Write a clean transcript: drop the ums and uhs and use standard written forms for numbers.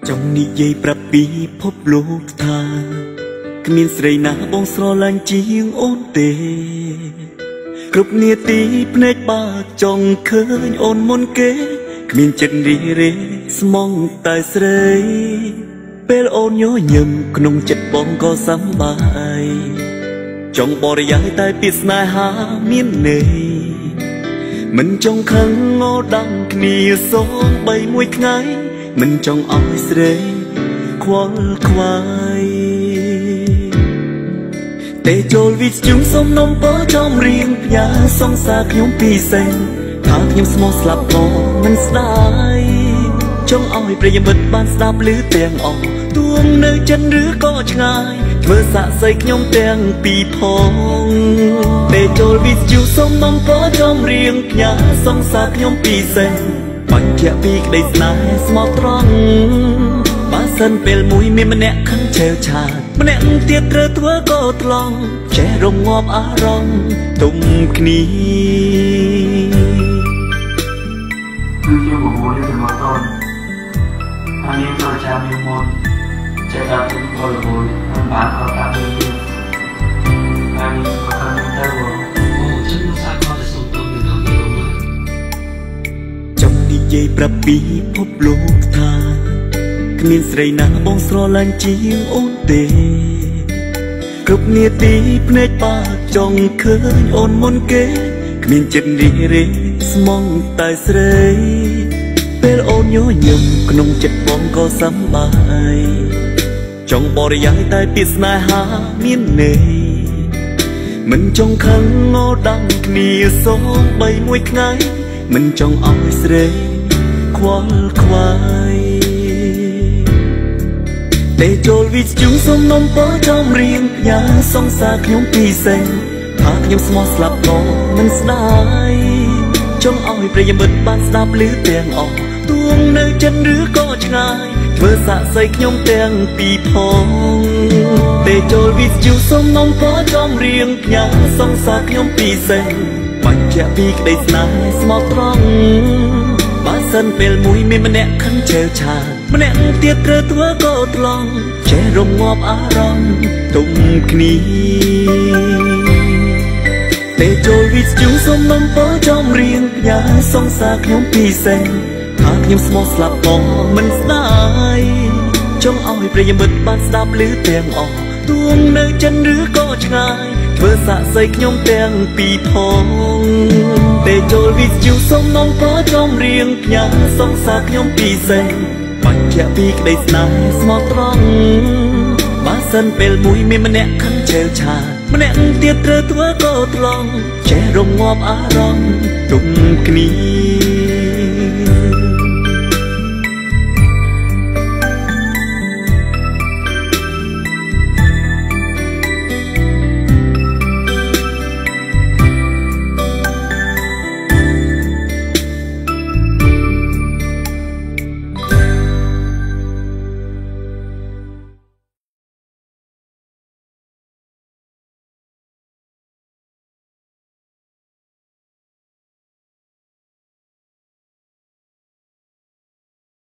ចង់និយាយប្រាប់ពីភពលោកថាគ្មានស្រីណាបងស្រឡាញ់ជាងអូនទេគ្រប់នាទីភ្នែកបើកចង់ឃើញអូនមុនគេគ្មានចិត្តរីរេស្មងតែស្រីពេលអូនញញឹមក្នុងចិត្តបងក៏សប្បាយចង់បរិយាយតែពីស្នេហាមានន័យមិនចង់ខឹងងោដឹងគ្នាសូម្បីមួយថ្ងៃមិនចង់ឲ្យស្រីខ្វល់ខ្វាយតែចូលវិទ្យុសុំនំពោចំរៀងផ្ញើសងសាខ្ញុំពីសេងថាខ្ញុំស្មោះស្លាប់ក៏មិនស្ដាយចង់ឲ្យប្រិយមិត្តបានស្ដាប់ឮទាំងអស់ទួងនៅចិនឬក៏ឆ្ងាយធ្វើសាក់សីខ្ញុំទាំងពីរផងតែចូលវិទ្យុសុំនំពោចំរៀងផ្ញើសងសាខ្ញុំពីសេងបញ្ជាក់ពីក្តីស្នេហ៍ស្មោះត្រង់បើសិនពេលមួយមានម្នាក់ខឹងឆេវឆាតម្នាក់ទៀតត្រូវធ្វើក៏ថ្លង់ចេះរងាប់អារម្មណ៍ទុំគ្នាគឺជាបុគ្គលដែលមកតនហើយយើងចូលចាំយើងមុនចេះដល់ទៅពលពលមិនបានខកតាមយើងហើយក៏ខំទៅអូฉันមិនសាកខកទៅសុំទៅនឹងទៅមកចង់និយាយប្រាប់ពីភពលោកថាគ្មានស្រីណាបងស្រឡាញ់ជាងអូនទេគ្រប់នាទីភ្នែកបើកចង់ឃើញអូនមុនគេគ្មានចិត្តរីរេស្មងតែស្រីពេលអូនញញឹមក្នុងចិត្តបងក៏សប្បាយចង់បរិយាយតែពីស្នេហាមានន័យមិនចង់ខឹងងោដឹងគ្នាសូម្បីមួយថ្ងៃមិនចង់ឲ្យស្រីខ្វល់ខ្វាយតែចូលវិទ្យុសុំនំពោចំរៀងផ្ញើសងសាខ្ញុំពីសេងថាខ្ញុំស្មោះស្លាប់ក៏មិនស្ដាយចង់ឲ្យប្រិយមិត្តបានស្ដាប់ឮទាំងអស់ទួងនៅចិនឬក៏ឆ្ងាយធ្វើសាក់សីខ្ញុំទាំងពីរផងតែចូលវិទ្យុសុំនំពោចំរៀងផ្ញើសងសាខ្ញុំពីសេងបញ្ជាក់ពីក្តីស្នេហ៍ស្មោះត្រង់បើសិនពេលមួយមានម្នាក់ខឹងឆេវឆាតម្នាក់ទៀតត្រូវធ្វើក៏ថ្លង់ចេះរងាប់អារម្មណ៍ទុំគ្នាតែចូលវិទ្យុសុំនំពោចំរៀងផ្ញើសងសាខ្ញុំពីសេងថាខ្ញុំស្មោះស្លាប់ក៏មិនស្ដាយចង់ឲ្យប្រិយមិត្តបានស្ដាប់ឮទាំងអស់ទួងនៅចិនឬក៏ឆ្ងាយធ្វើសាក់សីខ្ញុំទាំងពីរផងតែចូលវិទ្យុសុំនំពោចំរៀងផ្ញើសងសាខ្ញុំពីសេងបញ្ជាក់ពីក្តីស្នេហ៍ស្មោះត្រង់បើសិនពេលមួយមានម្នាក់ខឹងឆេវឆាតម្នាក់ទៀតត្រូវធ្វើក៏ថ្លង់ចេះរងាប់អារម្មណ៍ទុំគ្នា